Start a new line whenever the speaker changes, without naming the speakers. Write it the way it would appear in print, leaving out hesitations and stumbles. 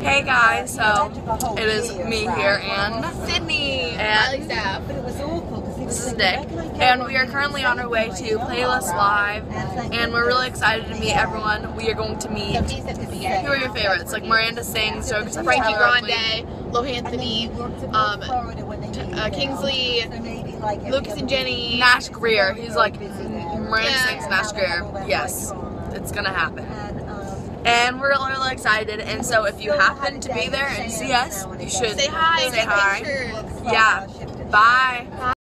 Hey guys, so it is me here and
Sydney,
and
staff.
this is Nick, and we are currently on our way to Playlist Live, and we're really excited to meet everyone. We are going to meet, who are your favorites? Like Miranda Sings, Jokes,
Frankie Grande, Lohanthony, Kingsley, Lucas and Jenny,
Nash Greer. He's like Miranda Sings, Nash Greer. Yes, it's gonna happen. And we're really excited, and so if you happen to be there and see us, you should
say hi,
say hi.
pictures.
Yeah. Bye.